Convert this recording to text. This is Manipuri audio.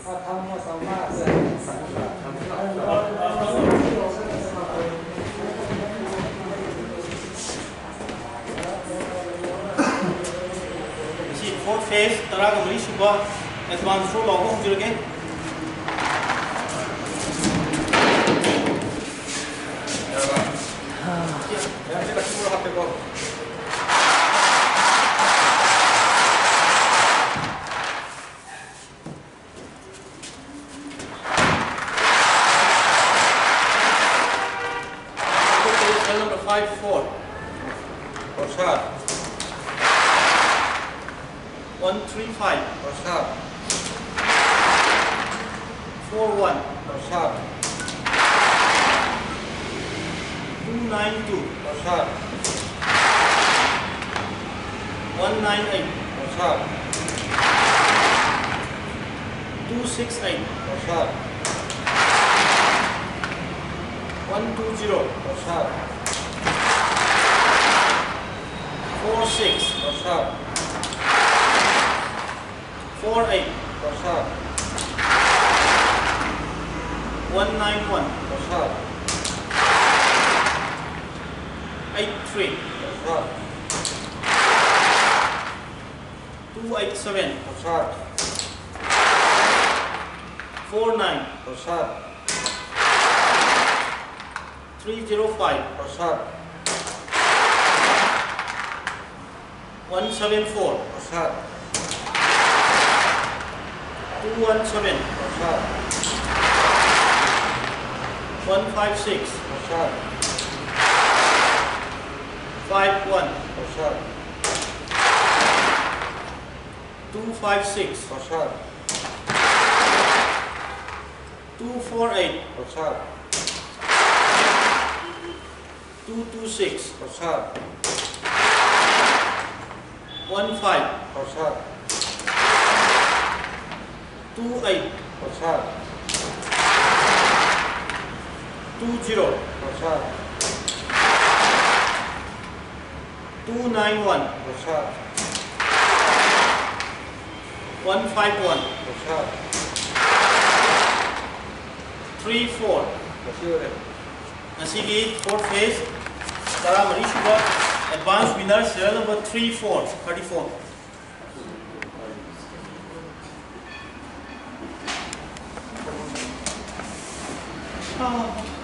fourth phase, taraga mari suba advance throw logo hujurge. Number 5-4. Rashad. 1-3-5. Rashad. 4-1. Rashad. 2-9-2. Rashad. 1-9-8. Rashad. 2-6-8. Rashad. 1-2-0. Rashad. 4-6. Rashad. 4-8. Rashad. 1-9-1. Rashad. 8-3. Rashad. 2-8-7. Rashad. 4-9. Rashad. 3-0-5. Rashad. 1-7-4. Rashad. 2-1-7. Rashad. 1-5-6. Rashad. 5-1. Rashad. 2-5-6. Rashad. 2-4-8. Rashad. 2-2-6. Rashad. 1-5. Rashad. 2-8. Rashad. 2-0. Rashad. 2-9-1. Rashad. 1-5-1. Rashad. 3-4. Rashid. Nasigi fourth phase, Tara Marishuba, advanced winner, serial number 3-4, 34.